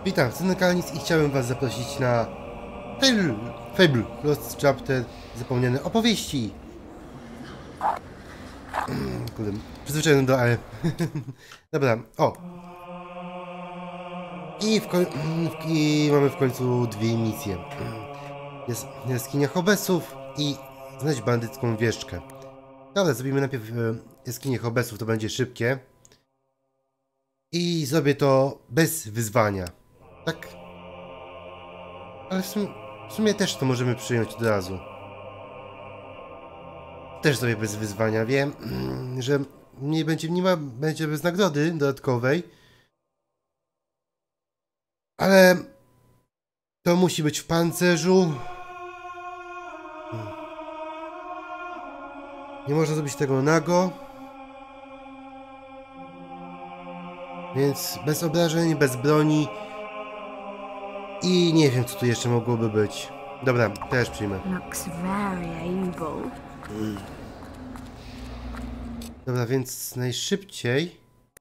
Witam, Cynykalnis i chciałem was zaprosić na Fable Lost Chapter, zapomniane opowieści. Kurde, przyzwyczajony do ale. Dobra, o. I mamy w końcu dwie misje. Jest jaskinia Hobesów i znaleźć bandycką wieszczkę. Dobra, zrobimy najpierw jaskinię Hobesów, to będzie szybkie. I zrobię to bez wyzwania. Tak? Ale w sumie też to możemy przyjąć od razu. Też sobie bez wyzwania. Wiem, że nie będzie bez nagrody dodatkowej. Ale to musi być w pancerzu. Nie można zrobić tego nago. Więc bez obrażeń, bez broni. I nie wiem, co tu jeszcze mogłoby być. Dobra, też przyjmę. Dobra, więc najszybciej.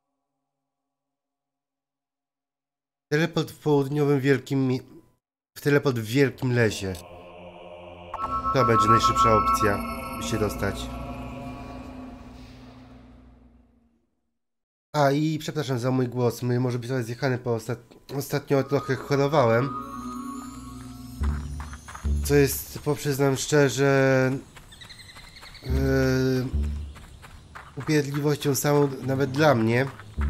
Teleport w południowym teleport w Wielkim Lesie. To będzie najszybsza opcja, by się dostać. A i przepraszam za mój głos, może być trochę zjechany, bo ostatnio trochę chorowałem. Co jest, przyznam szczerze, upierdliwością samą nawet dla mnie.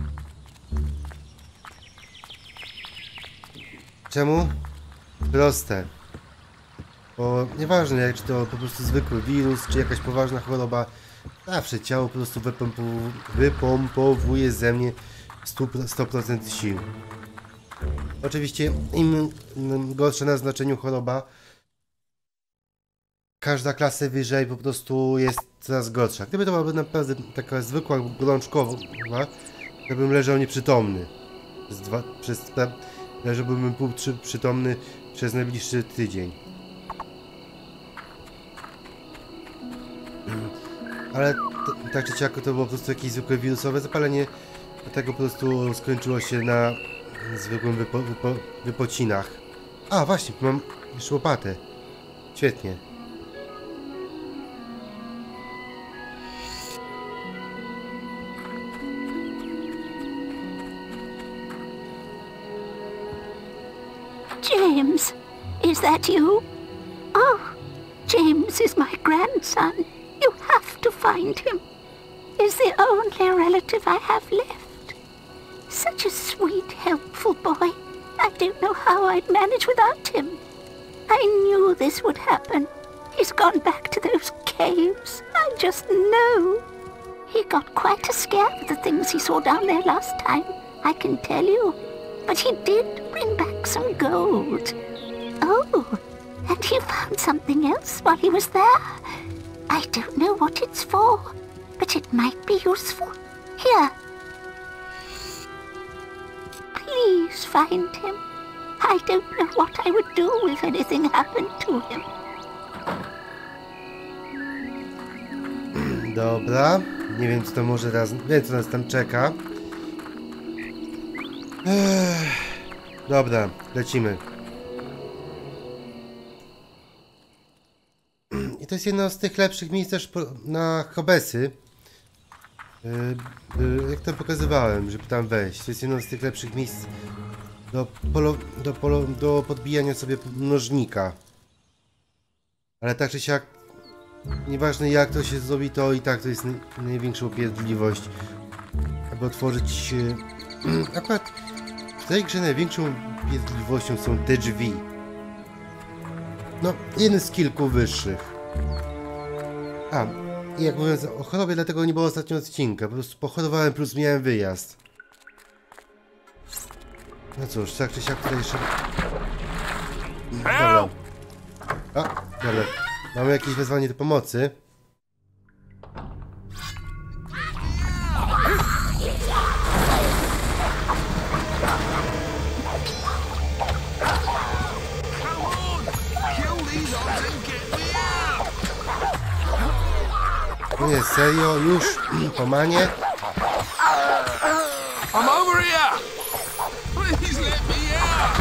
Czemu? Proste. Bo nieważne, jak czy to po prostu zwykły wirus, czy jakaś poważna choroba, zawsze ciało po prostu wypompowuje ze mnie 100% sił. Oczywiście im gorsza na znaczeniu choroba, każda klasa wyżej po prostu jest coraz gorsza. Gdyby to była naprawdę taka zwykła gorączkowa, to bym leżał nieprzytomny. Leżałbym przytomny przez najbliższy tydzień. Ale tak czy siak to było po prostu jakieś zwykłe wirusowe zapalenie. Dlatego po prostu skończyło się na zwykłym wypocinach. A właśnie, mam jeszcze łopatę. Świetnie. James, is that you? Oh, James is my grandson. You have to find him. He's the only relative I have left. Such a sweet, helpful boy. I don't know how I'd manage without him. I knew this would happen. He's gone back to those caves. I just know. He got quite a scare with the things he saw down there last time, I can tell you. But he did bring back some gold. Oh, and he found something else while he was there. I don't know what it's for, but it might be useful. Here. Please find him. I don't know what I would do if anything happened to him. Dobra. Nie wiem, co to może wiem, co nas tam czeka. Dobra, lecimy. I to jest jedno z tych lepszych miejsc też na Hobesy. Jak to pokazywałem, żeby tam wejść. To jest jedno z tych lepszych miejsc do podbijania sobie mnożnika. Ale tak czy siak, nieważne jak to się zrobi, to i tak to jest największa upierdliwość, aby otworzyć... Akurat w tej grze największą upierdliwością są te drzwi. No, jeden z kilku wyższych. A, i jak mówiąc o chorobie, dlatego nie było ostatniego odcinka. Po prostu pochorowałem plus miałem wyjazd. No cóż, tak czy siak tutaj jeszcze... Dobra. A, dobra. Mamy jakieś wezwanie do pomocy. Nie, serio, już po manie. I'm over here. Please let me out.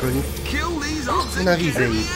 oni... Nienawidzę ich.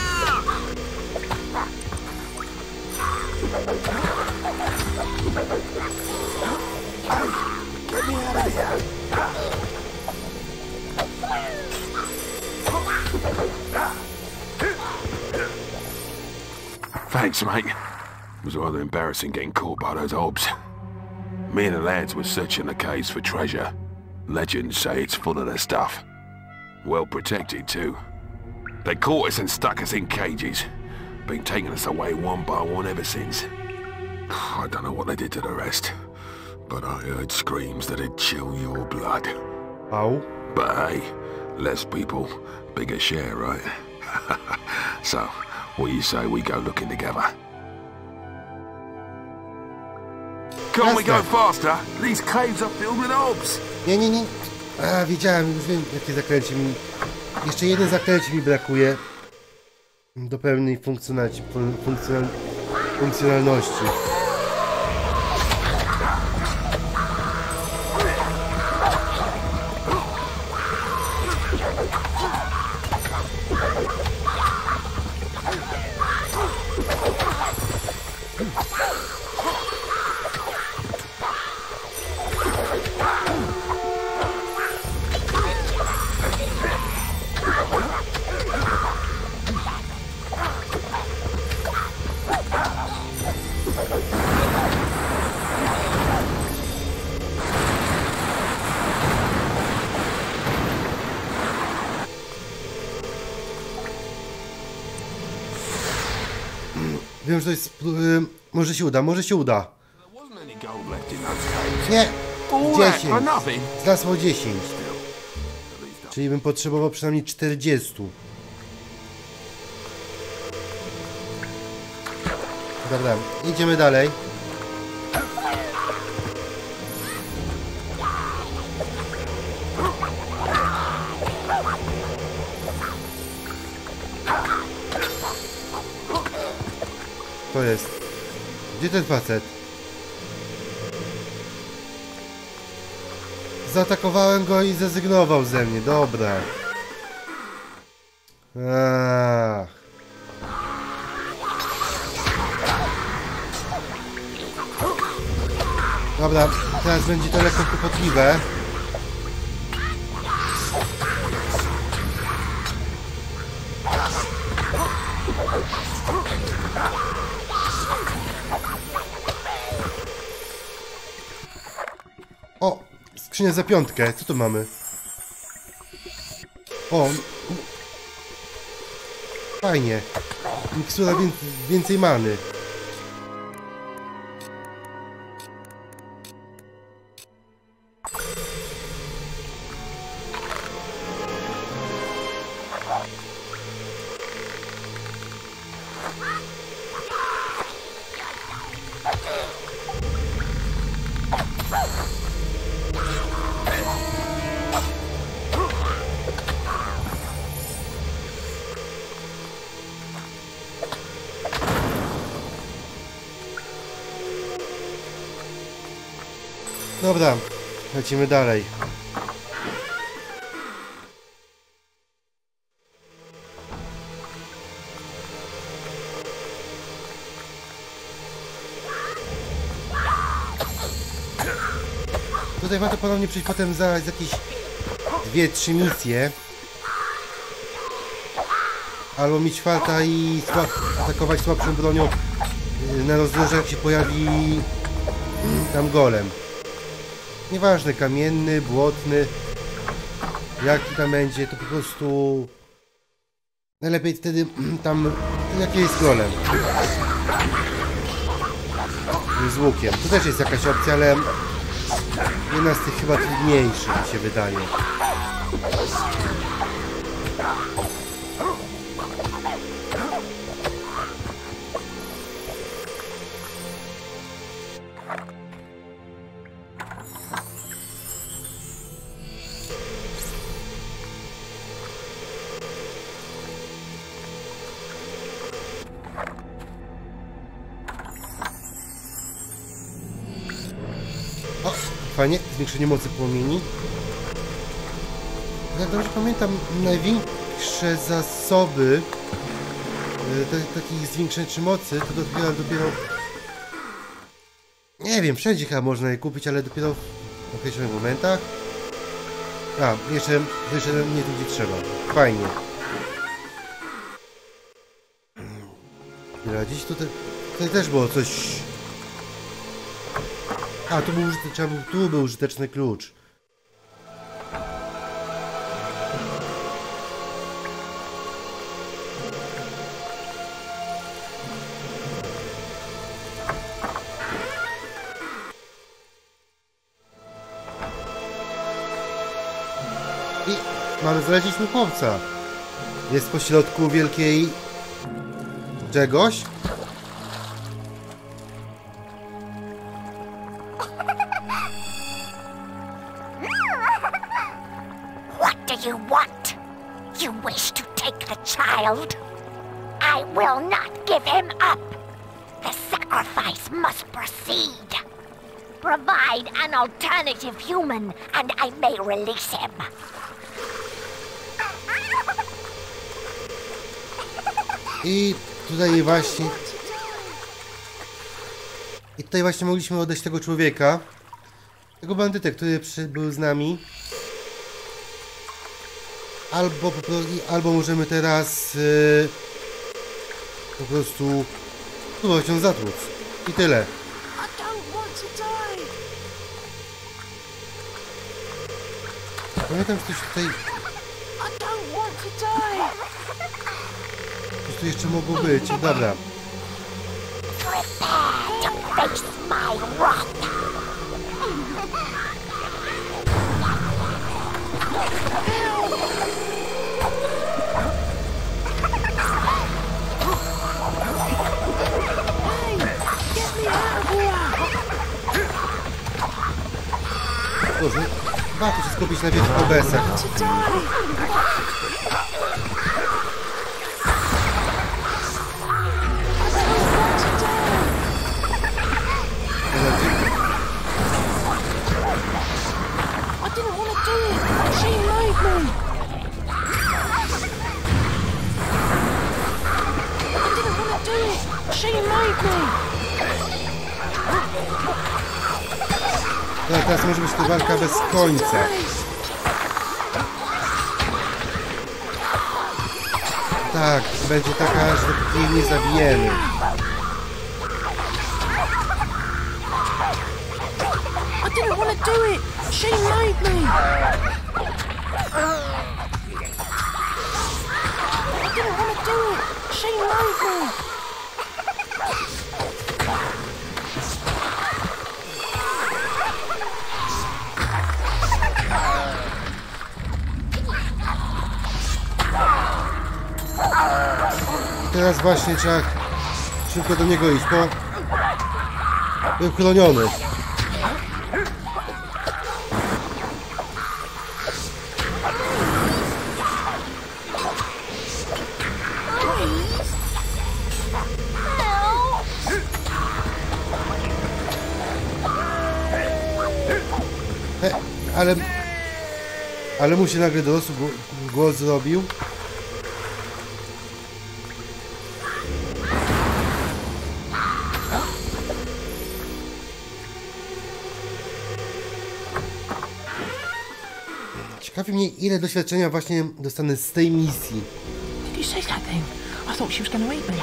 Thanks, mate. It was rather embarrassing getting caught by those obs. Me and the lads were searching the caves for treasure. Legends say it's full of their stuff. Well protected, too. They caught us and stuck us in cages. Been taking us away one by one ever since. I don't know what they did to the rest, but I heard screams that'd chill your blood. Au. But hey, less people, bigger share, right? So, what do you say we go looking together? Can't we go faster? These caves are filled with obs. Nie. A, wiedziałem, już wiem, jakie zaklęcie mi... Jeszcze jeden zaklęcie mi brakuje. Do pełnej funkcjonalności. Wiem, że to jest... może się uda, może się uda. Nie! 10. Zgasło 10. Czyli bym potrzebował przynajmniej 40. Dobra, idziemy dalej. To jest. Gdzie ten facet? Zaatakowałem go i zrezygnował ze mnie. Dobra. Ach. Dobra, teraz będzie to lekko kłopotliwe. O! Skrzynia za 5. Co tu mamy? O! Fajnie. Mikstura więcej many. Dobra, lecimy dalej. Tutaj warto ponownie przyjść potem za jakieś 2-3 misje. Albo mieć farta i atakować słabszą bronią na rozdrożu, jak się pojawi tam golem. Nieważne, kamienny, błotny, jaki tam będzie, to po prostu najlepiej wtedy tam, jaki jest golem. Z łukiem. To też jest jakaś opcja, ale jedna z tych chyba trudniejszych, mi się wydaje. Fajnie, zwiększenie mocy płomieni. Jak dobrze pamiętam, największy większe zasoby takich zwiększaczy mocy, to dopiero... Nie wiem, wszędzie chyba można je kupić, ale dopiero w określonych momentach. A, jeszcze nie tu, gdzie trzeba. Fajnie. Dobra, dziś tutaj też było coś... A, tu był użyteczny klucz. I znaleźliśmy chłopca. Jest pośrodku wielkiej... czegoś? What do you want? You wish to take the child? I will not give him up. The sacrifice must proceed. Provide an alternative human, and I may release him. I tutaj właśnie mogliśmy oddać tego człowieka. Tego bandytę, który był z nami. Albo możemy teraz po prostu spróbować ją zatłuc. I tyle. Pamiętam, że coś tutaj... Coś tu jeszcze mogło być. Dobra. Prepare to face my wrath. Boże, warto się skupić na wielkich OBS-ach. Teraz może być to walka bez końca. Tak, będzie taka, że dopóki jej nie zabijemy. I didn't want to do it. She made me. I didn't want to do it. She made me. Teraz właśnie trzeba szybko do niego iść, bo był chroniony. Ale mu się nagle dorosły głos zrobił. Ciekawi mnie, ile doświadczenia właśnie dostanę z tej misji. Did you say that thing? I thought she was going to eat me.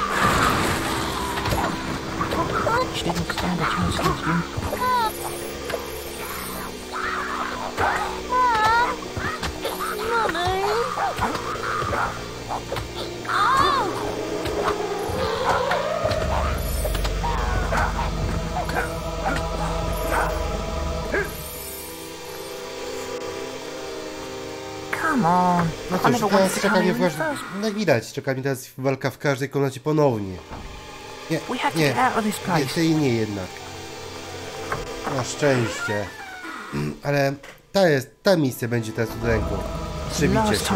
She didn't stand a chance against you. No cóż, teraz czeka mnie jak widać, czeka mnie teraz walka w każdej komnacie ponownie. Nie, tej nie jednak. Na szczęście. Ale ta misja będzie teraz od ręku. Przybicie się.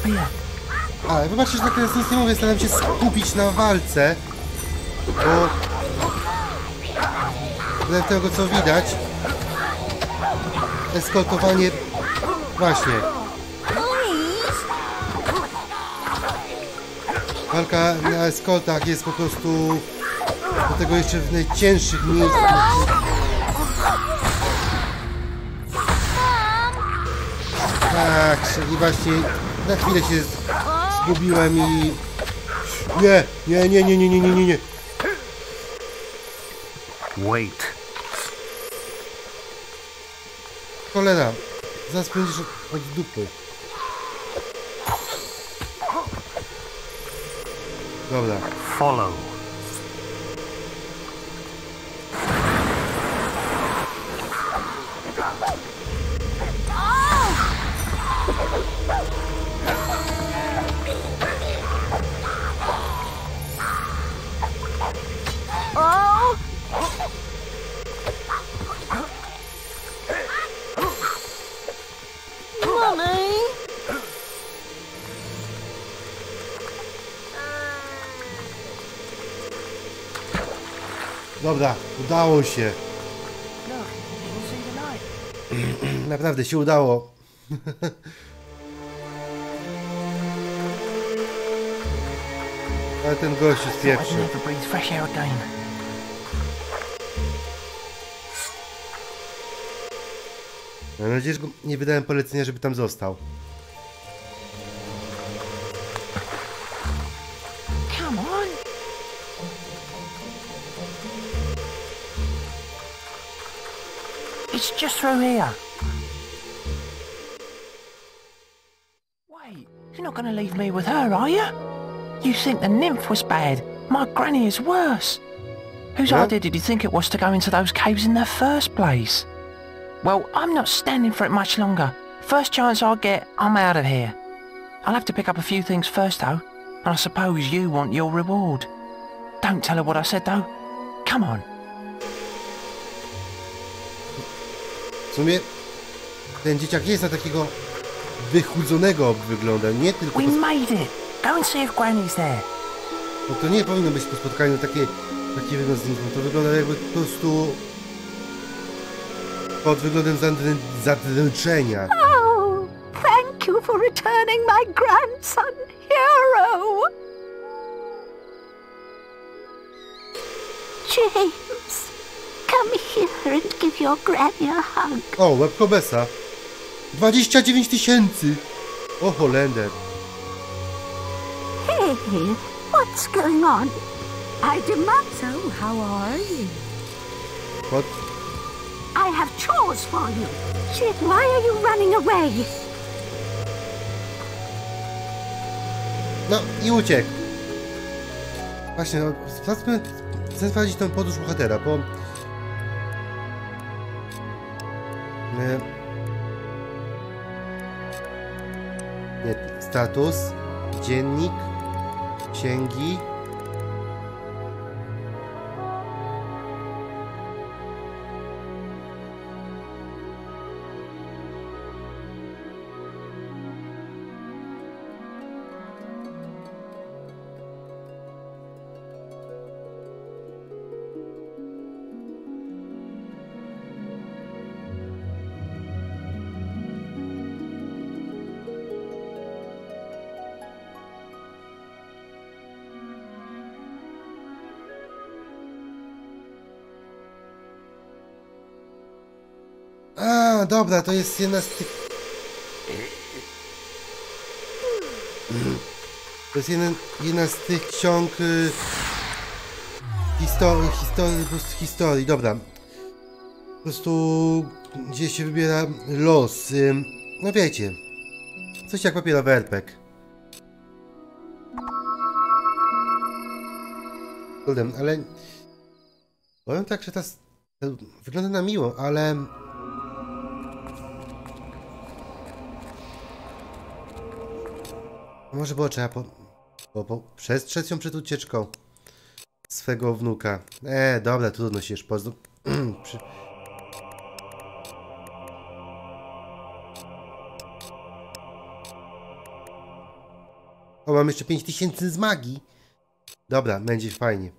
here. A, wybaczcie, że tak teraz nic nie mówię, staram się skupić na walce, bo wbrew tego co widać, eskortowanie, właśnie, walka na eskortach jest po prostu do tego jeszcze w najcięższych miejscach. Tak, i właśnie na chwilę się zgubiłem i... Nie. Wait. Cholera, zaraz będziesz od dupy. Dobra. Follow. Dobra, udało się. Naprawdę się udało. Ale ten gościu spieprzy. Never breathe fresh air again. Mam nadzieję, że nie wydałem polecenia, żeby tam został. Come on. It's just through here. Wait, you're not gonna leave me with her, are you? You think the nymph was bad? My granny is worse. Whose Yeah? idea did you think it was to go into those caves in the first place? Well, I'm not standing for it much longer. First chance I get, I'm out of here. I'll have to pick up a few things first, though. And I suppose you want your reward. Don't tell her what I said, though. Come on. W sumie ten dzieciak jest na takiego wychudzonego wygląda, nie tylko... We made it. Go and see if Granny's there. No to nie powinno być po spotkaniu taki wygląd z nim. To wygląda jakby po prostu pod wyglądem zadręczenia. Oh, thank you for returning my grandson, hero! James, come here and give your granny a hug. O, webkobesa. 29 000! O, Holender. Hey, what's going on? I Demazo, how are you? What? I have chores for you. Shit, why are you running away? No i uciekł. Właśnie, no, chcę sprawdzić tę podróż bohatera, bo... Nie, status, dziennik, księgi... A, dobra, to jest jedna z tych... To jest jedna z tych ksiąg... historii, dobra. Po prostu... Gdzie się wybiera los. No wiecie. Coś jak papierowy RPG. Ale... Powiem tak, że ta... Wygląda na miło, ale... Może było trzeba przestrzec ją przed ucieczką swego wnuka. Dobra, trudno się już poznać. O, mam jeszcze 5000 z magii. Dobra, będzie fajnie.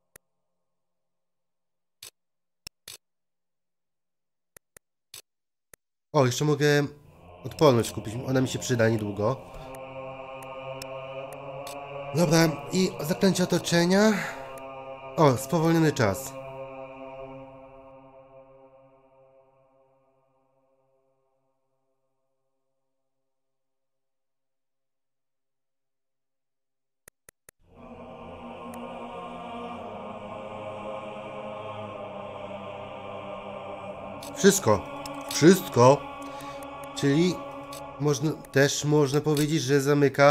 O, jeszcze mogę odporność kupić. Ona mi się przyda niedługo. Dobra, i zaklęcie otoczenia. O, spowolniony czas. Wszystko. Wszystko. Czyli też można powiedzieć, że zamyka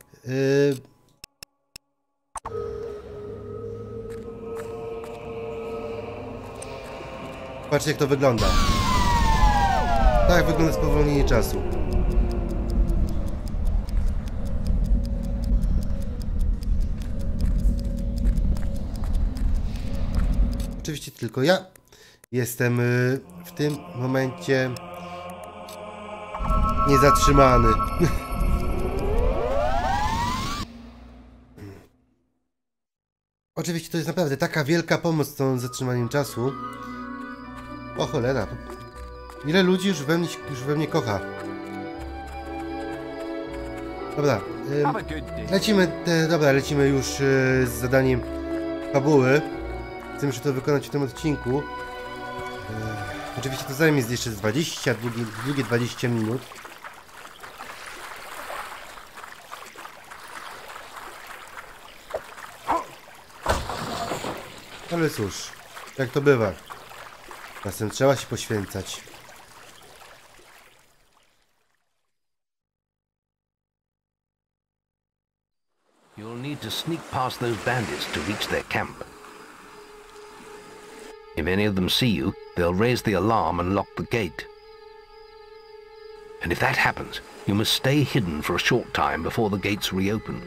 patrzcie, jak to wygląda. Tak wygląda spowolnienie czasu. Oczywiście tylko ja jestem w tym momencie niezatrzymany. Oczywiście to jest naprawdę taka wielka pomoc z tą zatrzymaniem czasu. O cholera. Ile ludzi już we mnie kocha. Dobra. Lecimy już z zadaniem fabuły. Chcę jeszcze to wykonać w tym odcinku. Oczywiście to zajmie jeszcze długie 20 minut. Ale cóż, jak to bywa. Czasem trzeba się poświęcać. You'll need to sneak past those bandits to reach their camp. If any of them see you, they'll raise the alarm and lock the gate. And if that happens, you must stay hidden for a short time before the gates reopen.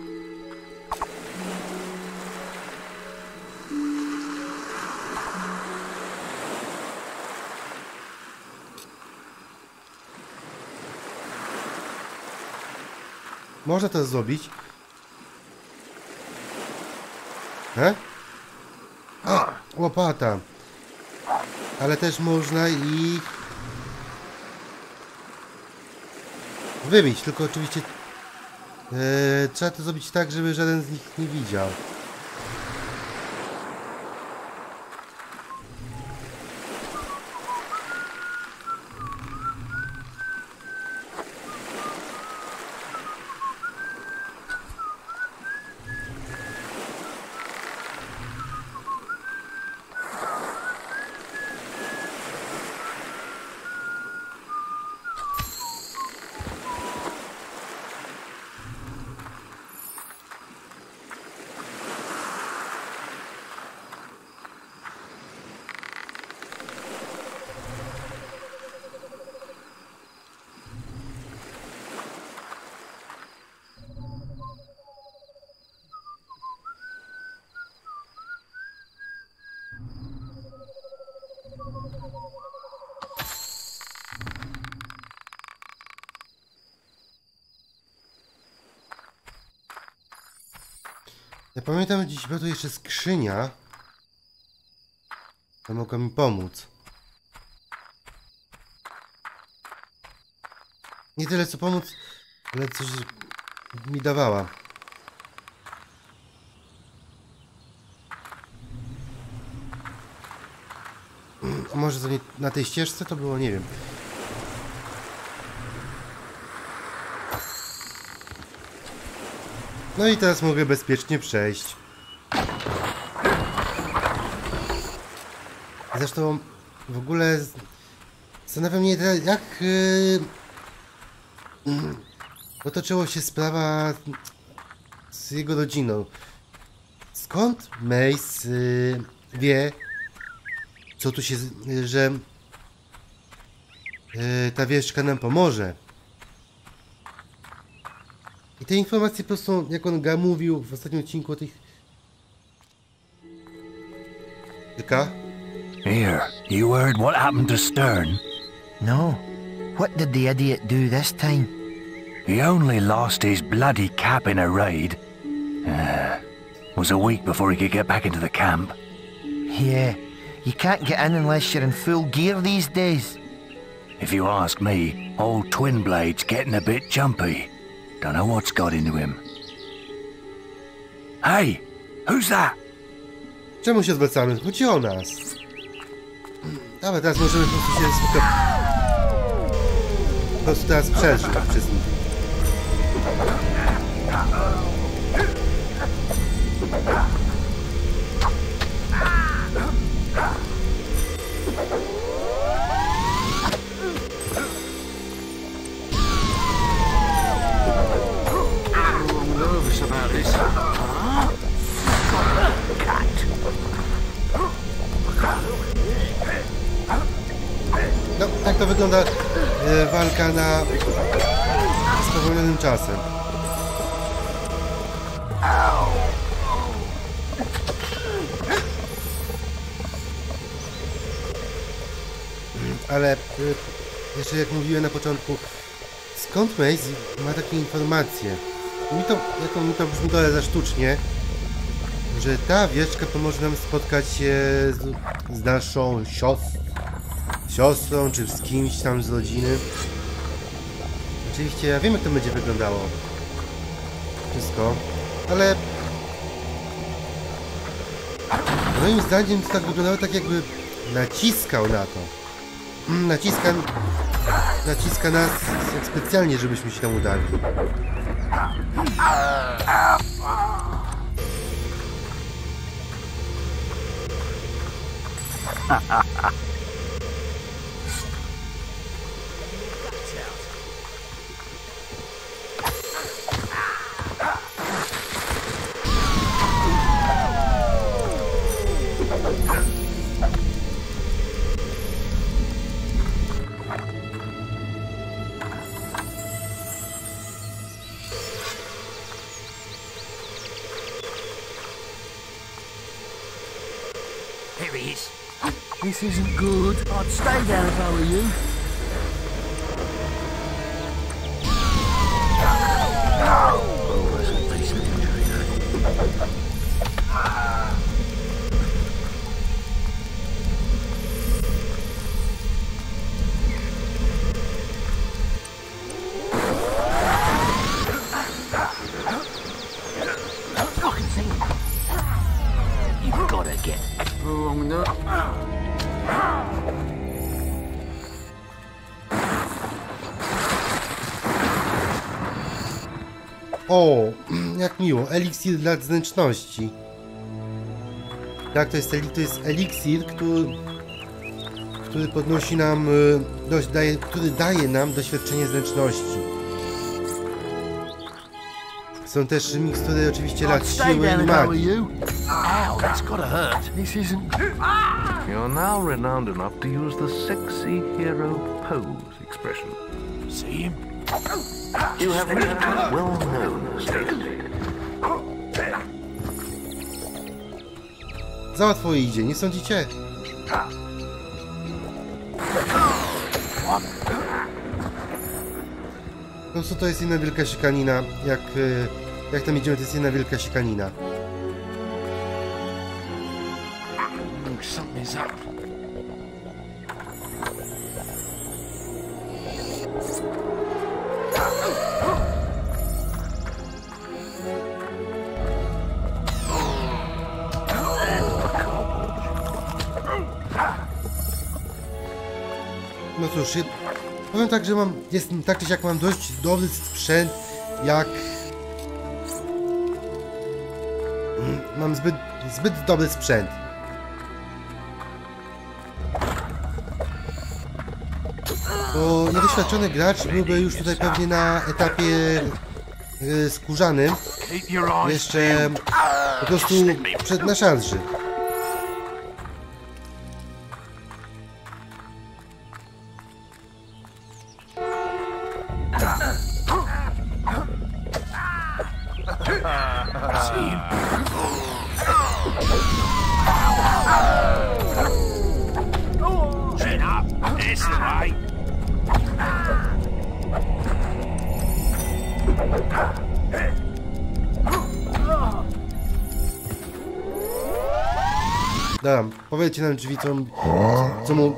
Można to zrobić. O, łopata. Ale też można ich wybić, tylko oczywiście trzeba to zrobić tak, żeby żaden z nich nie widział. Ja pamiętam, gdzieś była tu jeszcze skrzynia. To mogła mi pomóc. Nie tyle co pomóc, ale coś mi dawała. A może to nie na tej ścieżce to było? Nie wiem. No i teraz mogę bezpiecznie przejść. Zresztą w ogóle zastanawia mnie, jak potoczyła się sprawa z jego rodziną. Skąd Mace wie, co tu się, że ta wieszczka nam pomoże? I te informacje po prostu, jak on mówił w ostatnim odcinku o tych... Tylko? Here, you heard what happened to Stern? No. What did the idiot do this time? He only lost his bloody cap in a raid. Was a week before he could get back into the camp. Yeah, you can't get in unless you're in full gear these days. If you ask me, old Twin Blade's getting a bit jumpy. Don't know what's got into him. Hey, who's that? Czemu się zwracamy? Chodzi o nas. Ale teraz możemy po prostu się po prostu teraz przeżyć przez nich. No, tak to wygląda walka na spowolnionym czasem. Ale jeszcze jak mówiłem na początku, skąd Mace ma takie informacje? Mi to brzmi trochę za sztucznie, że ta wieczka pomoże nam spotkać się z naszą siostrą, czy z kimś tam z rodziny. Oczywiście ja wiem, jak to będzie wyglądało. Wszystko, ale moim zdaniem to tak wyglądało, tak jakby naciskał na to. Naciska nas specjalnie, żebyśmy się tam udali. Here he is. This isn't good. I'd stay down if I were you. Oh, that's a decent injury. You've got to get wrong now. O, jak miło. Eliksir dla zręczności. Tak, to jest eliksir, który podnosi nam, który daje nam doświadczenie zręczności. Są też mikstury oczywiście lat siły i magii. Ow, that's gotta hurt. This isn't... You're now renowned enough to use the sexy hero pose expression. See him? You have reached a well-known state. Za łatwo idzie, nie sądzicie? Po prostu to jest jedna wielka siekanina. Jak tam idziemy, to jest jedna wielka siekanina. Something's up. No cóż, powiem tak, że jest tak czy siak mam dość dobry sprzęt, jak... Mam zbyt dobry sprzęt. Bo niedoświadczony gracz byłby już tutaj pewnie na etapie skórzanym. Jeszcze po prostu na szarży. Chin up. This way. Dobra, powiedzcie nam drzwi, co mu...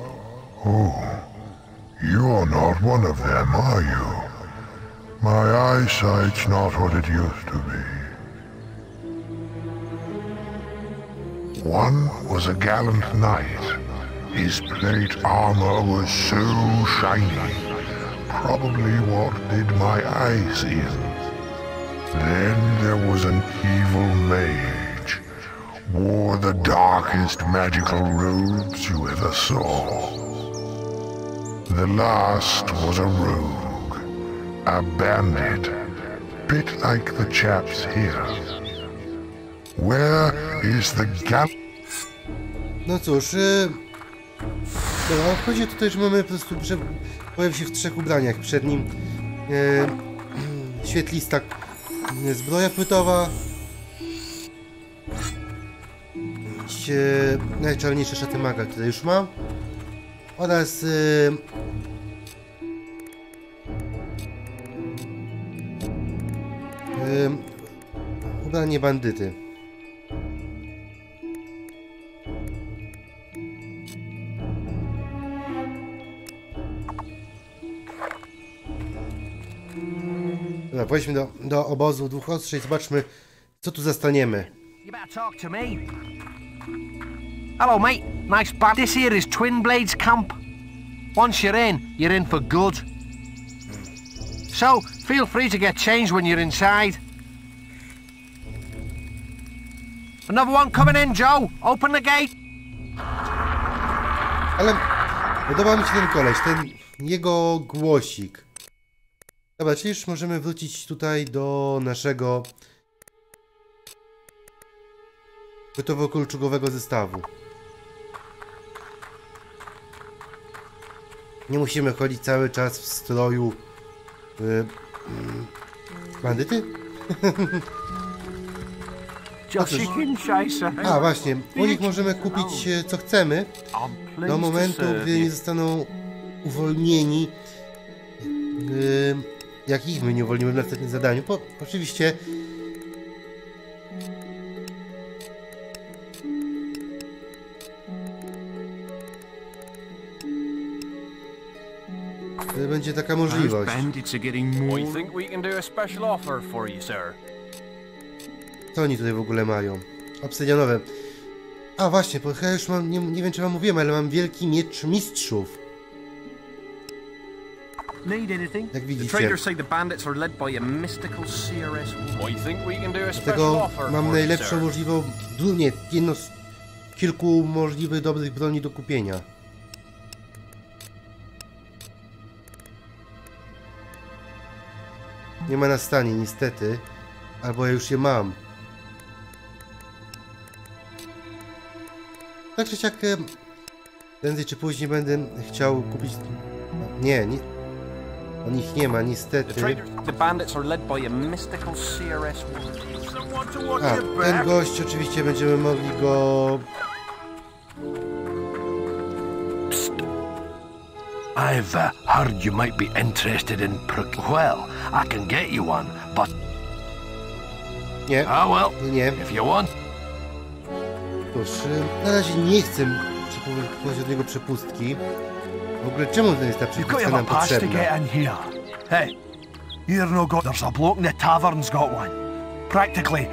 You're not one of them, are you? My eyesight's not what it used to be. One was a gallant knight. His plate armor was so shiny. Probably what did my eyes in. Then there was an evil mage. Wore the darkest magical robes you ever saw. The last was a rogue, a bandit, bit like the chaps here. Where is the No cóż, dobra, chodzi tutaj, że mamy po prostu, pojawił się w 3 ubraniach. Przed nim świetlista zbroja płytowa, najczarniejsze szaty maga, które już mam, oraz ubranie bandyty. Dobra, pojedźmy do obozu 2 ostrzy i zobaczmy, co tu zastaniemy. You better talk to me. Hello, mate. Nice bar. This here is Twin Blades Camp. Once you're in for good. So, feel free to get changed when you're inside. Another one coming in, Joe. Open the gate. Ale podoba mi się ten koleś, ten jego głosik. Dobra, czyli już możemy wrócić tutaj do naszego gotowo-kolczugowego zestawu. Nie musimy chodzić cały czas w stroju bandyty? A właśnie, u nich możemy kupić co chcemy do momentu, gdy nie zostaną uwolnieni, jak ich my nie uwolnimy w następnym zadaniu. Oczywiście będzie taka możliwość. Co oni tutaj w ogóle mają? Obsydianowe. A właśnie, bo ja już mam, nie wiem czy wam mówiłem, ale mam wielki miecz mistrzów. Jak widzicie. Dlatego mam najlepszą możliwą, jedno z kilku możliwych dobrych broni do kupienia. Nie ma na stanie, niestety. Albo ja już je mam. Tak czy siak, prędzej czy później będę chciał kupić... Nie, o nich nie ma, niestety. A, ten gość oczywiście będziemy mogli go... I've heard you might be interested in Well, I can get you one, but... Nie, nie. If you want... Cóż, na razie nie chcę kupować od niego przepustki. W ogóle czemu to jest ta przepustka nam potrzebna? Hey, you're no got... There's a bloke in the tavern's got one. Practically...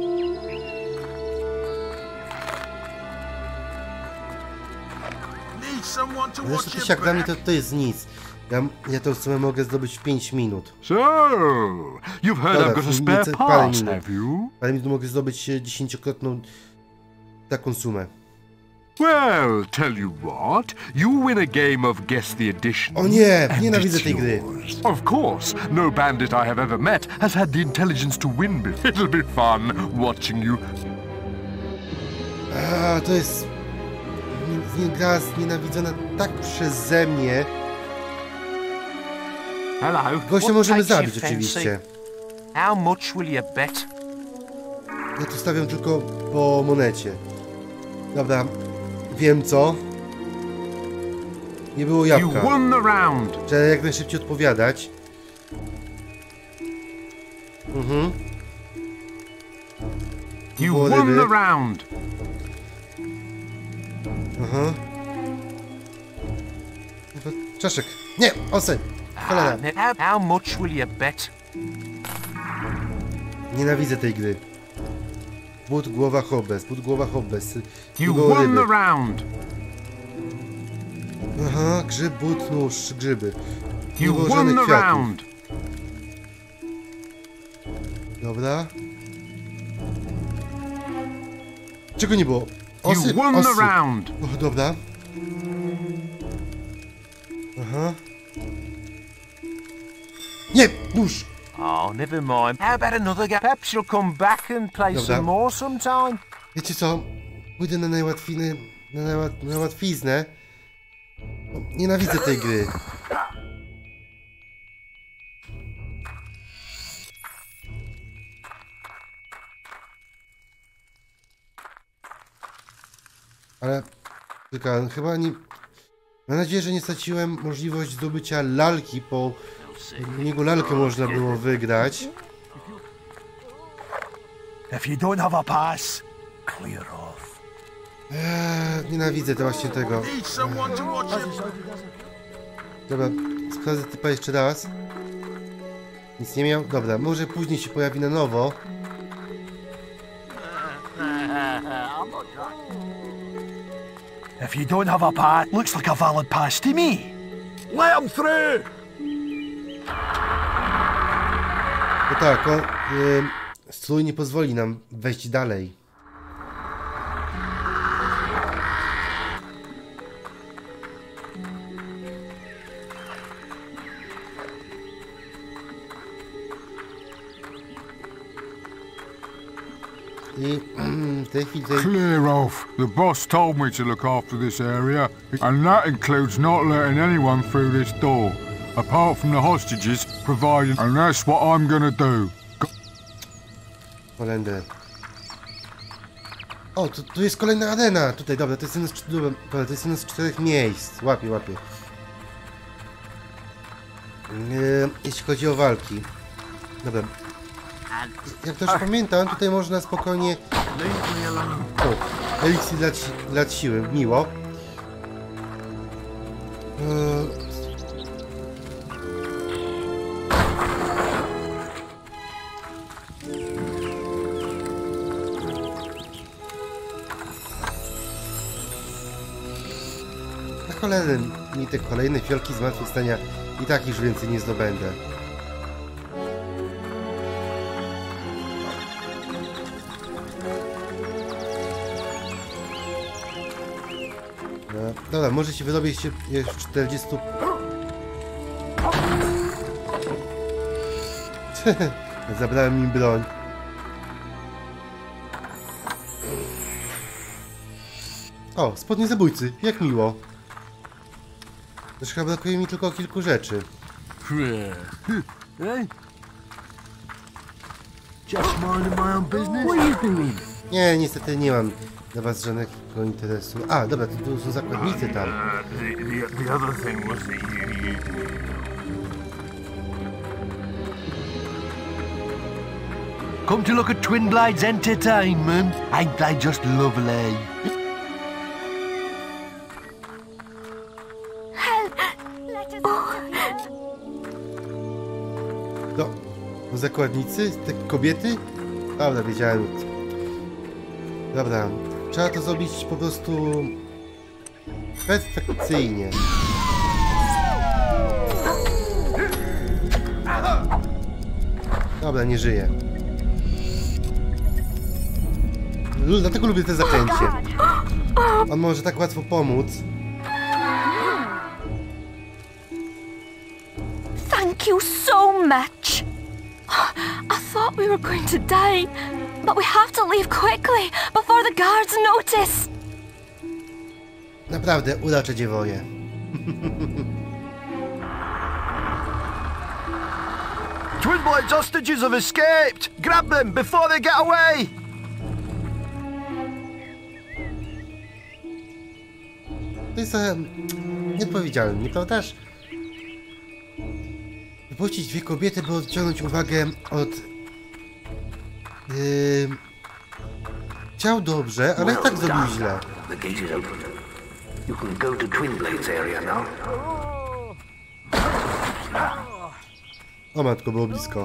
Zresztą też jak dla mnie to jest nic. Ja to sobie mogę zdobyć w 5 minut. So, you've heard I've got a spare part, have you? Ale minut mogę zdobyć 10-krotną taką sumę. Well, tell you what, you win a game of Guess the Edition. O nie, nienawidzę tej gry. Of course, no bandit I have ever met has had the intelligence to win before. It'll be fun watching you. A, to jest... gra znienawidzona tak przeze mnie. Hello. Gościa możemy zabić oczywiście. How much will you bet? Ja tu stawiam tylko po monecie. Dobra, wiem co. Nie było jabłka. Trzeba jak najszybciej odpowiadać. You Było won ryby. the round. Aha. Czaszek. Nie, oseń. Cholera. How much will you bet? Nienawidzę tej gry. But, głowa, hobbes. But, głowa, hobbes. You Było won ryby. the round. Aha, grzyb, but, nóż, grzyby. Nie You było won żadnych the kwiatów. round. Dobra. Czego nie było? Osy? You won Osy. the round. O, dobra. Aha. Nie! Nóż! Oh, never mind. How about another go? Perhaps you'll come back and play Dobra. some more sometime. Wiecie co? Pójdę na na łatwiznę. O, nienawidzę tej gry. Ale... Tylko, chyba nie... Mam nadzieję, że nie straciłem możliwość zdobycia lalki, bo... W niego lalkę można było wygrać. If you don't have a pass, clear off. Nienawidzę to właśnie tego. Dobra, sprawdzę typa jeszcze raz. Nic nie miał? Dobra, może później się pojawi na nowo. If you don't have a pass, looks like a valid pass to me. Let him through! No tak, strój nie pozwoli nam wejść dalej. I w tej chwili tutaj... Clear off. The boss told me to look after this area, and that includes not letting anyone through this door, apart from the hostages, provided, and that's what I'm gonna do. Holender. O, tu jest kolejna arena. Tutaj, dobra, to jest jedno z 4 miejsc. Łapię. Jeśli chodzi o walki. Dobra. Jak też pamiętam, tutaj można spokojnie... O, eliksir dla siły, miło. Na cholerę mi te kolejne fiolki zmartwychwstania i tak już więcej nie zdobędę. Dobra, może się wyrobić w 40... Zabrałem mi broń. O, spodnie zabójcy, jak miło. Też chyba brakuje mi tylko kilku rzeczy. Just minding my own business. What are you doing? Nie, niestety nie mam dla was żadnego interesu. A, dobra, tu są zakładnicy tam. The other thing was that you... Come to look at Twin Blades Entertainment. Ain't they just lovely? No, zakładnicy? Te kobiety? Dobra, wiedziałem. Dobra, trzeba to zrobić po prostu perfekcyjnie. Dobra, nie żyje. Dlatego lubię te zaklęcie. On może tak łatwo pomóc. Thank you so much. I thought we were going to die, but we have to leave quickly before the guards notice. Naprawdę uracze dziewoje. Twin Blades hostages have escaped! Grab them before they get away! To jest nieodpowiedzialne, nieprawdaż? Wypuścić dwie kobiety, by odciągnąć uwagę od Chciał dobrze, ale tak zrobił źle. The gate is open. You can go to Twinblade's area now. O matko, było blisko.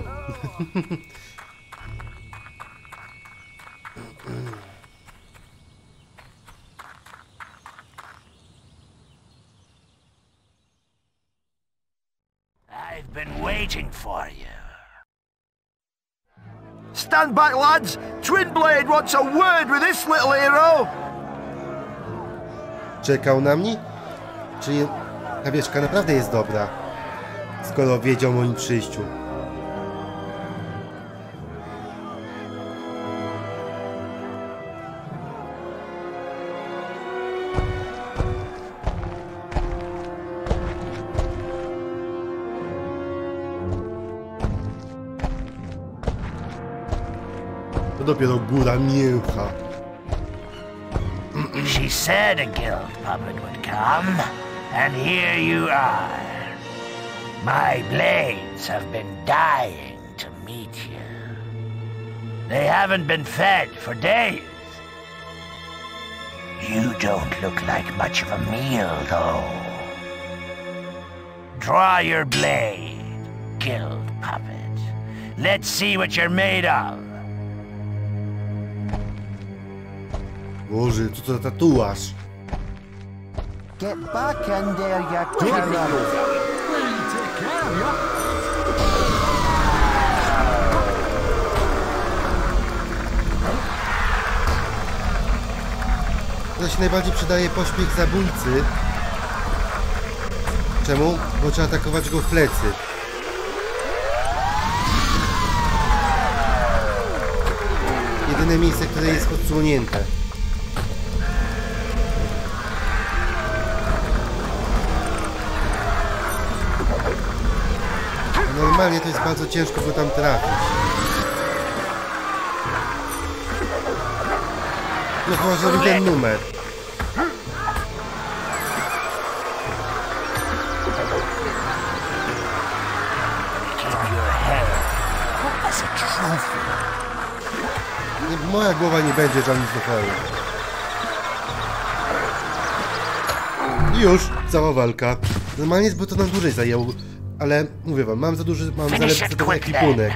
I've been waiting for you. Stand back, lads! Twinblade wants a word with this little hero! Czekał na mnie? Czy ta wieszka naprawdę jest dobra? Skoro wiedział o moim przyjściu. To dopiero góra mięcha. She said a guild puppet would come, and here you are. My blades have been dying to meet you. They haven't been fed for days. You don't look like much of a meal, though. Draw your blade, guild puppet. Let's see what you're made of. Boże, co to za tatuaż? Get back in there, you coward! To się najbardziej przydaje pośpiech zabójcy. Czemu? Bo trzeba atakować go w plecy. Jedyne miejsce, które jest odsłonięte. Normalnie to jest bardzo ciężko go tam trafić. No chyba zrobił ten numer. Nie, moja głowa nie będzie żadnych trofeów. I już, cała walka. Normalnie bo to nam dłużej zajęło, ale mówię wam, mam za ten ekwipunek.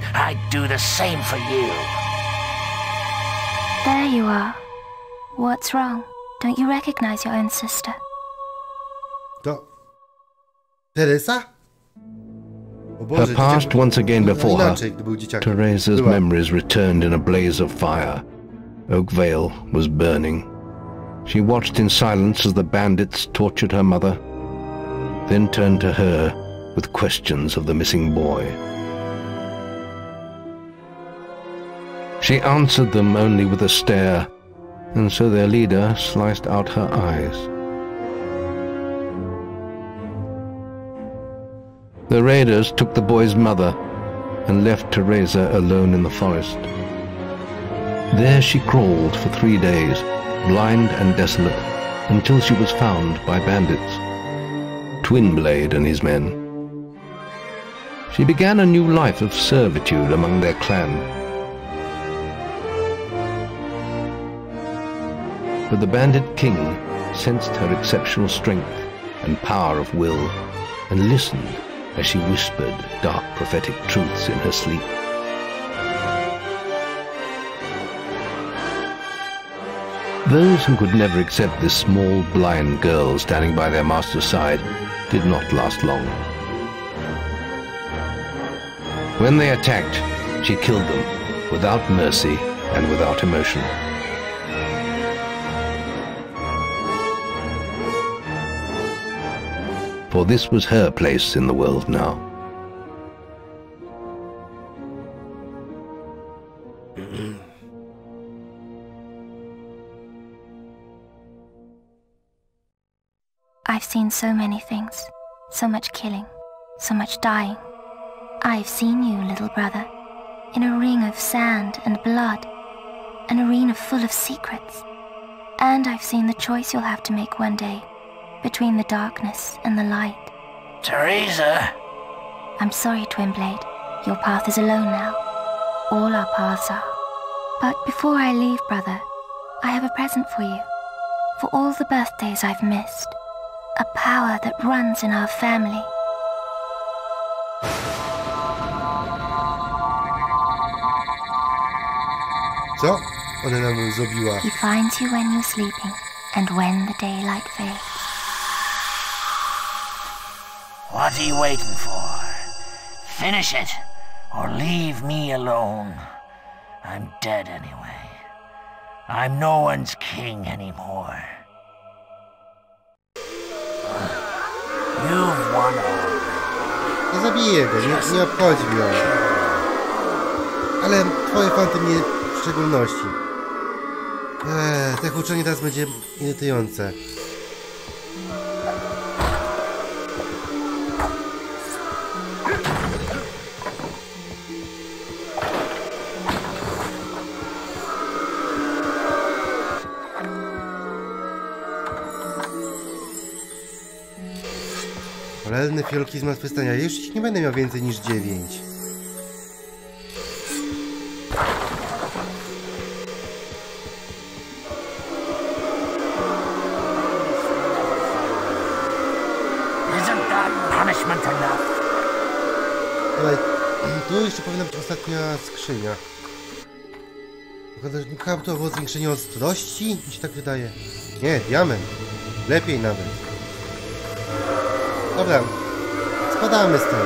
There you are. What's wrong? Don't you recognize your own sister? To... Teresa? O Boże, Her past once again before her, inaczej, gdy był dzieciakiem. Teresa's memories returned in a blaze of fire. Oak Vale was burning. She watched in silence as the bandits tortured her mother, then turned to her with questions of the missing boy. She answered them only with a stare, and so their leader sliced out her eyes. The raiders took the boy's mother and left Teresa alone in the forest. There she crawled for 3 days, blind and desolate, until she was found by bandits, Twinblade and his men. She began a new life of servitude among their clan. But the bandit king sensed her exceptional strength and power of will, and listened as she whispered dark prophetic truths in her sleep. Those who could never accept this small blind girl standing by their master's side did not last long. When they attacked, she killed them without mercy and without emotion. For this was her place in the world now. I've seen so many things, so much killing, so much dying. I've seen you, little brother, in a ring of sand and blood, an arena full of secrets. And I've seen the choice you'll have to make one day, between the darkness and the light. Teresa! I'm sorry, Twinblade. Your path is alone now. All our paths are. But before I leave, brother, I have a present for you. For all the birthdays I've missed. A power that runs in our family. Co? Ona nam zrobiła. He finds you when you're sleeping and when the daylight fades. What are you waiting for? Finish it, or leave me alone. I'm dead anyway. I'm no one's king anymore. You've won all. Nie zabiję go, nie obchodzi mnie. Ale twoje fanty mnie w szczególności. Te huczenie teraz będzie irytujące. Cholerny fiolki zmartwychwstania. Ja już nie będę miał więcej niż 9. Ale tu jeszcze powinna być ostatnia skrzynia. Chyba to było zwiększenie ostrości? Mi się tak wydaje. Nie, diament. Lepiej nawet. Dobra, spadamy stąd.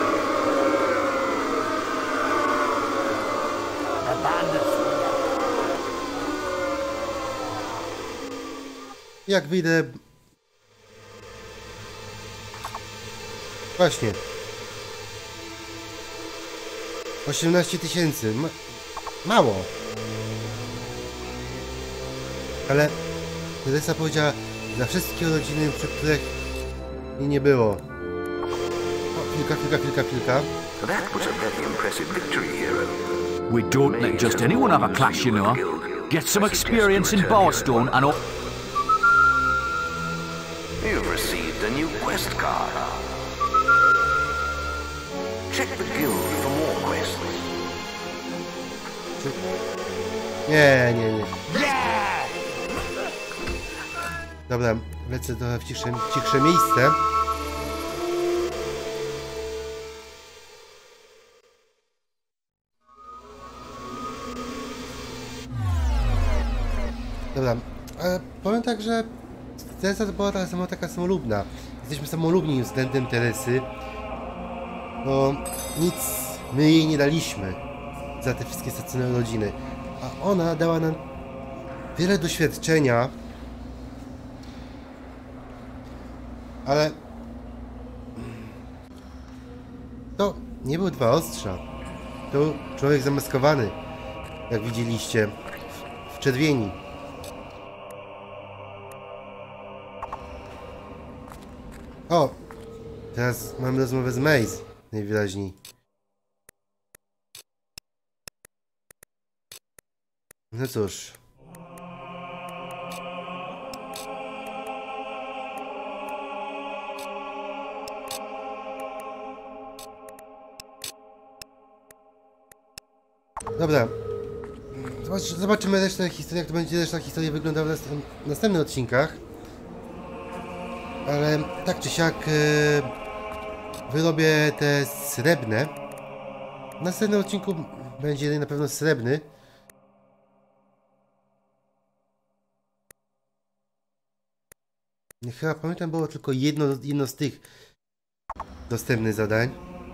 Jak wyjdę... Właśnie. 18 000. Mało. Ale Teresa powiedziała za wszystkie rodziny, przy których i nie było. O, chwilka. That was a very impressive victory, hero. We don't let just anyone have a clash, you know. Get some experience in Barstone and all. You've received a new quest card. Check the guild for more quests. Nie. Dobra, lecę trochę w cichsze miejsce. Dobra, ale powiem tak, że Teresa to była taka samolubna. Jesteśmy samolubni względem Teresy. No, nic my jej nie daliśmy za te wszystkie stracone rodziny. A ona dała nam wiele doświadczenia. Ale... to nie były dwa ostrza. To był człowiek zamaskowany, jak widzieliście, w czerwieni. O! Teraz mamy rozmowę z Maze, najwyraźniej. No cóż. Dobra. Zobaczymy resztę historii, jak to będzie reszta historii wyglądała w następnych odcinkach. Ale tak czy siak wyrobię te srebrne. W następnym odcinku będzie na pewno srebrny. Chyba pamiętam, było tylko jedno z tych dostępnych zadań.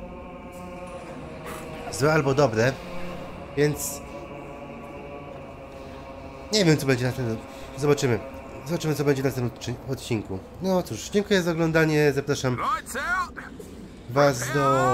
Złe albo dobre. Więc nie wiem, co będzie na tym. Zobaczymy. Zobaczymy, co będzie na tym odcinku. No cóż, dziękuję za oglądanie. Zapraszam was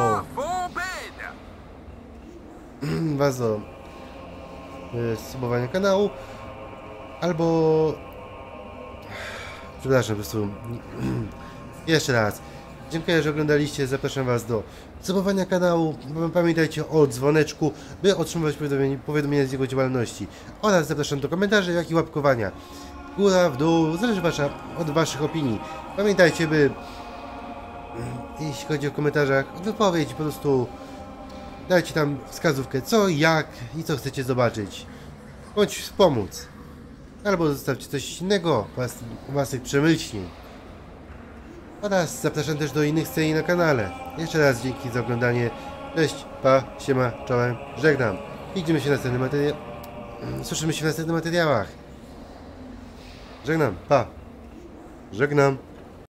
do subowania kanału. Albo... Przepraszam, po prostu... Jeszcze raz. Dziękuję, że oglądaliście. Zapraszam was do subowania kanału. Pamiętajcie o dzwoneczku, by otrzymywać powiadomienia z jego działalności. Oraz zapraszam do komentarzy, jak i łapkowania. Góra, w dół, zależy od waszych opinii. Pamiętajcie, by... Jeśli chodzi o komentarzach, wypowiedź, po prostu... Dajcie tam wskazówkę, co, jak i co chcecie zobaczyć. bądź wspomóc. Albo zostawcie coś innego, własnych przemyśleń. Oraz zapraszam też do innych scen na kanale. Jeszcze raz dzięki za oglądanie. Cześć, pa, siema, czołem, żegnam. Widzimy się w następnym Słyszymy się w następnych materiałach. Żegnam, pa. Żegnam.